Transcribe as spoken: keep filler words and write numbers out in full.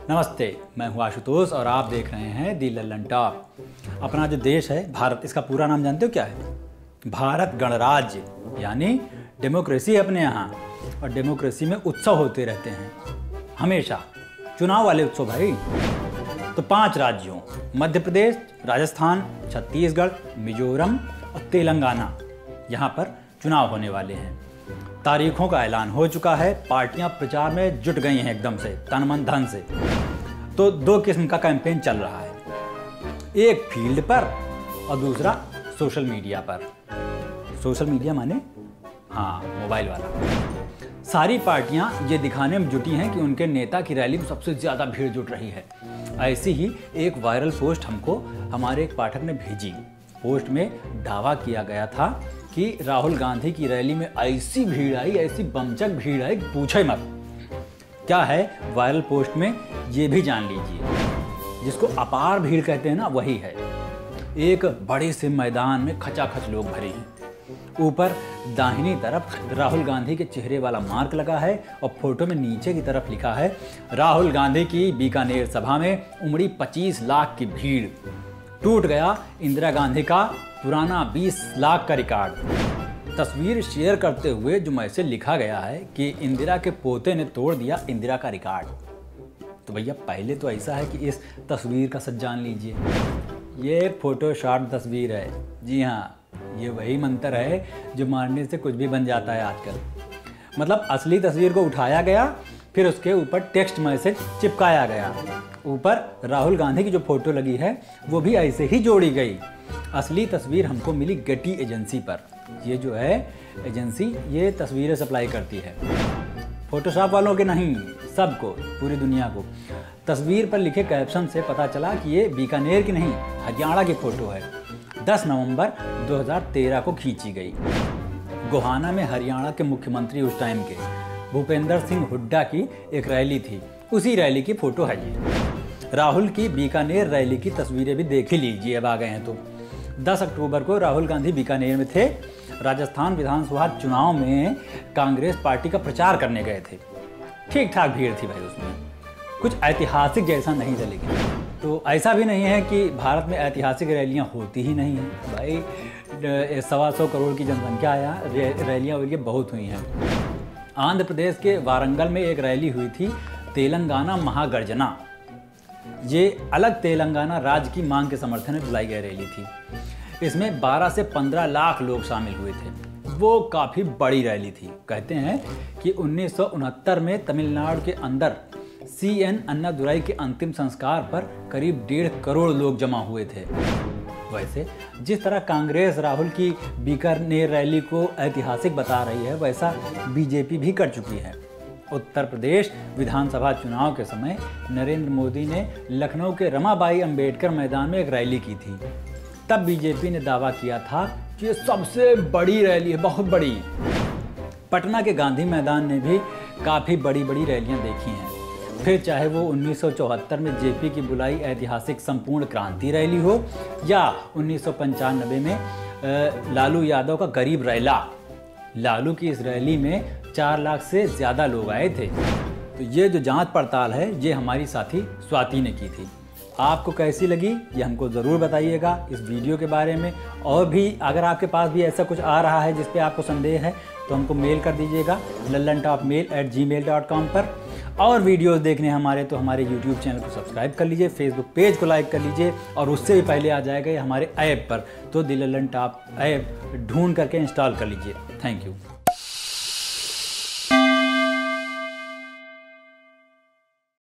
नमस्ते, मैं हूँ आशुतोष और आप देख रहे हैं दी लल्लन टॉप। अपना जो देश है भारत, इसका पूरा नाम जानते हो क्या है? भारत गणराज्य, यानी डेमोक्रेसी है अपने यहाँ। और डेमोक्रेसी में उत्सव होते रहते हैं हमेशा, चुनाव वाले उत्सव भाई। तो पांच राज्यों मध्य प्रदेश, राजस्थान, छत्तीसगढ़, मिजोरम और तेलंगाना, यहाँ पर चुनाव होने वाले हैं। तारीखों का ऐलान हो चुका है, पार्टियां प्रचार में जुट गई हैं एकदम से तन मन धन से। तो दो किस्म का कैंपेन चल रहा है, एक फील्ड पर और दूसरा सोशल मीडिया पर। सोशल मीडिया माने हाँ, मोबाइल वाला। सारी पार्टियां ये दिखाने में जुटी हैं कि उनके नेता की रैली में सबसे ज़्यादा भीड़ जुट रही है। ऐसी ही एक वायरल पोस्ट हमको हमारे एक पाठक ने भेजी। पोस्ट में दावा किया गया था कि राहुल गांधी की रैली में ऐसी भीड़ आई, ऐसी बमचक भीड़ आई, पूछे मत। क्या है वायरल पोस्ट में ये भी जान लीजिए। जिसको अपार भीड़ कहते हैं ना, वही है। एक बड़े से मैदान में खचाखच लोग भरे हैं। ऊपर दाहिनी तरफ राहुल गांधी के चेहरे वाला मार्क लगा है और फोटो में नीचे की तरफ लिखा है, राहुल गांधी की बीकानेर सभा में उमड़ी पच्चीस लाख की भीड़, टूट गया इंदिरा गांधी का पुराना बीस लाख का रिकॉर्ड। तस्वीर शेयर करते हुए जो मैसेज लिखा गया है कि इंदिरा के पोते ने तोड़ दिया इंदिरा का रिकॉर्ड। तो भैया पहले तो ऐसा है कि इस तस्वीर का सच जान लीजिए, ये फोटोशॉप तस्वीर है। जी हाँ, ये वही मंत्र है जो मारने से कुछ भी बन जाता है आजकल। मतलब असली तस्वीर को उठाया गया, फिर उसके ऊपर टेक्स्ट मैसेज चिपकाया गया। ऊपर राहुल गांधी की जो फोटो लगी है वो भी ऐसे ही जोड़ी गई। असली तस्वीर हमको मिली गेटी एजेंसी पर। ये जो है एजेंसी, ये तस्वीरें सप्लाई करती है, फोटोशॉप वालों के नहीं, सबको, पूरी दुनिया को। तस्वीर पर लिखे कैप्शन से पता चला कि ये बीकानेर की नहीं, हरियाणा की फोटो है। दस नवंबर दो हज़ार तेरह को खींची गई। गोहाना में हरियाणा के मुख्यमंत्री उस टाइम के भूपेंद्र सिंह हुड्डा की एक रैली थी, उसी रैली की फोटो है ये। राहुल की बीकानेर रैली की तस्वीरें भी देख ही लीजिए, अब आ गए हैं तो। दस अक्टूबर को राहुल गांधी बीकानेर में थे। राजस्थान विधानसभा चुनाव में कांग्रेस पार्टी का प्रचार करने गए थे। ठीक ठाक भीड़ थी भाई उसमें, कुछ ऐतिहासिक जैसा नहीं था। लेकिन तो ऐसा भी नहीं है कि भारत में ऐतिहासिक रैलियां होती ही नहीं हैं भाई। सवा सौ करोड़ की जनसंख्या है यहाँ, रैलियाँ वैलियाँ बहुत हुई हैं। आंध्र प्रदेश के वारंगल में एक रैली हुई थी, तेलंगाना महागर्जना। ये अलग तेलंगाना राज्य की मांग के समर्थन में बुलाई गई रैली थी। इसमें बारह से पंद्रह लाख लोग शामिल हुए थे। वो काफ़ी बड़ी रैली थी। कहते हैं कि उन्नीस सौ उनहत्तर में तमिलनाडु के अंदर सी एन अन्नादुराई के अंतिम संस्कार पर करीब डेढ़ करोड़ लोग जमा हुए थे। वैसे जिस तरह कांग्रेस राहुल की बीकानेर रैली को ऐतिहासिक बता रही है, वैसा बीजेपी भी कर चुकी है। उत्तर प्रदेश विधानसभा चुनाव के समय नरेंद्र मोदी ने लखनऊ के रमाबाई अंबेडकर मैदान में एक रैली की थी। तब बीजेपी ने दावा किया था कि ये सबसे बड़ी रैली है, बहुत बड़ी। पटना के गांधी मैदान ने भी काफ़ी बड़ी बड़ी रैलियां देखी हैं। फिर चाहे वो उन्नीस सौ चौहत्तर में जेपी की बुलाई ऐतिहासिक संपूर्ण क्रांति रैली हो, या उन्नीस सौ पंचानबे में लालू यादव का गरीब रैला। लालू की इस रैली में चार लाख से ज़्यादा लोग आए थे। तो ये जो जांच पड़ताल है, ये हमारी साथी स्वाति ने की थी। आपको कैसी लगी ये हमको ज़रूर बताइएगा इस वीडियो के बारे में। और भी अगर आपके पास भी ऐसा कुछ आ रहा है जिस पे आपको संदेह है, तो हमको मेल कर दीजिएगा Lallan top mail at G mail dot com पर। और वीडियोस देखने हमारे तो हमारे यूट्यूब चैनल को सब्सक्राइब कर लीजिए, फेसबुक पेज को लाइक कर लीजिए, और उससे भी पहले आ जाएगा हमारे ऐप पर। तो दी लल्लन टॉप ऐप ढूंढ करके इंस्टॉल कर लीजिए। Thank you.